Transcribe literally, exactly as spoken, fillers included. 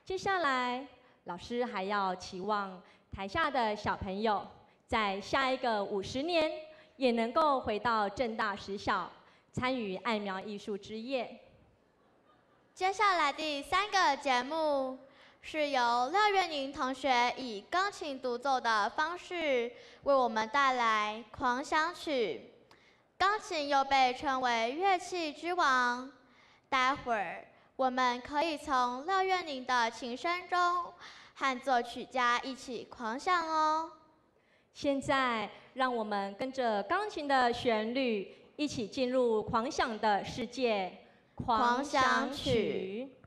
接下来，老师还要期望台下的小朋友，在下一个五十年，也能够回到政大实小，参与爱苗艺术之夜。 接下来第三个节目是由廖月宁同学以钢琴独奏的方式为我们带来《狂想曲》。钢琴又被称为乐器之王，待会儿我们可以从廖月宁的琴声中和作曲家一起狂想哦。 现在，让我们跟着钢琴的旋律，一起进入狂想的世界。狂想曲。